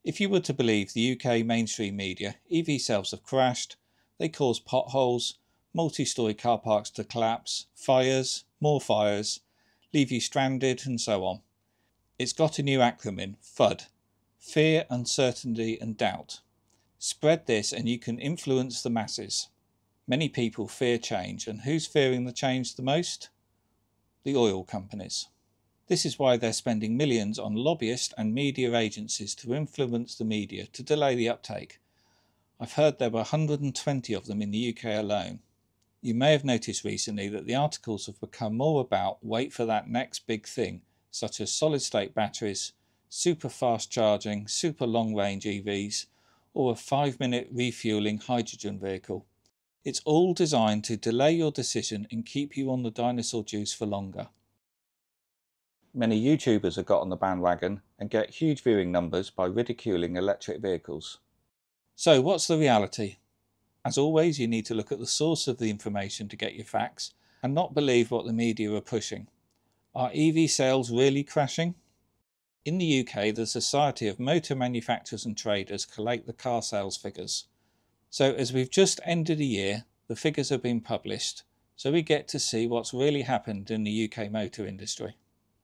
If you were to believe the UK mainstream media, EV sales have crashed, they cause potholes, multi-storey car parks to collapse, fires, more fires, leave you stranded and so on. It's got a new acronym, FUD. Fear, Uncertainty and Doubt. Spread this and you can influence the masses. Many people fear change, and who's fearing the change the most? The oil companies. This is why they're spending millions on lobbyists and media agencies to influence the media to delay the uptake. I've heard there were 120 of them in the UK alone. You may have noticed recently that the articles have become more about wait for that next big thing, such as solid-state batteries, super fast charging, super long-range EVs, or a 5-minute refuelling hydrogen vehicle. It's all designed to delay your decision and keep you on the dinosaur juice for longer. Many YouTubers have got on the bandwagon and get huge viewing numbers by ridiculing electric vehicles. So what's the reality? As always, you need to look at the source of the information to get your facts and not believe what the media are pushing. Are EV sales really crashing? In the UK, the Society of Motor Manufacturers and Traders collate the car sales figures. So as we've just ended a year, the figures have been published, so we get to see what's really happened in the UK motor industry.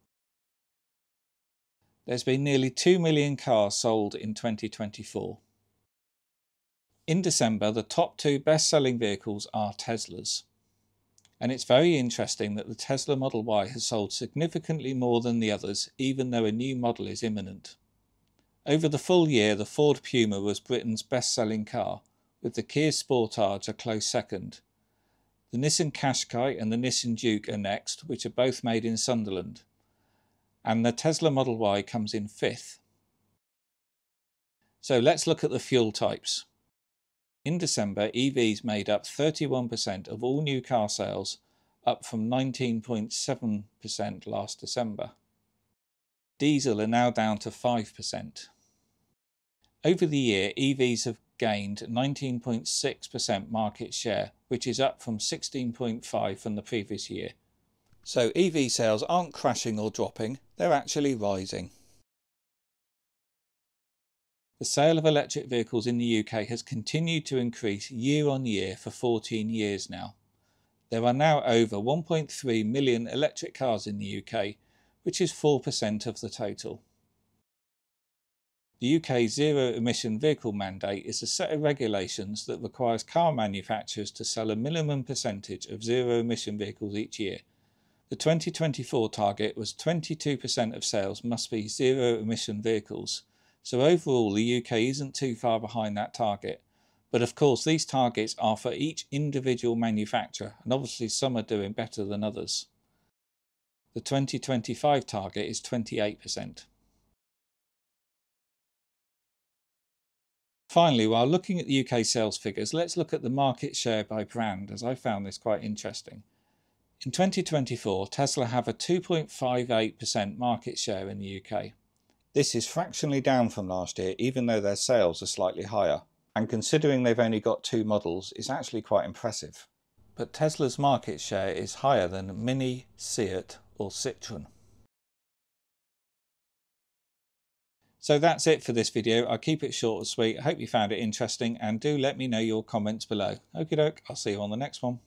There's been nearly 2 million cars sold in 2024. In December, the top 2 best-selling vehicles are Teslas. And it's very interesting that the Tesla Model Y has sold significantly more than the others, even though a new model is imminent. Over the full year, the Ford Puma was Britain's best-selling car, with the Kia Sportage a close second. The Nissan Qashqai and the Nissan Juke are next, which are both made in Sunderland. And the Tesla Model Y comes in 5th. So let's look at the fuel types. In December, EVs made up 31% of all new car sales, up from 19.7% last December. Diesel are now down to 5%. Over the year, EVs have gained 19.6% market share, which is up from 16.5% from the previous year. So EV sales aren't crashing or dropping, they're actually rising. The sale of electric vehicles in the UK has continued to increase year on year for 14 years now. There are now over 1.3 million electric cars in the UK, which is 4% of the total. The UK's Zero Emission Vehicle Mandate is a set of regulations that requires car manufacturers to sell a minimum percentage of zero emission vehicles each year. The 2024 target was 22% of sales must be zero emission vehicles, so overall the UK isn't too far behind that target. But of course these targets are for each individual manufacturer, and obviously some are doing better than others. The 2025 target is 28%. Finally, while looking at the UK sales figures, let's look at the market share by brand, as I found this quite interesting. In 2024, Tesla have a 2.58% market share in the UK. This is fractionally down from last year, even though their sales are slightly higher. And considering they've only got 2 models, it's actually quite impressive. But Tesla's market share is higher than Mini, Seat or Citroën. So that's it for this video. I'll keep it short and sweet. I hope you found it interesting, and do let me know your comments below. Okie doke, I'll see you on the next one.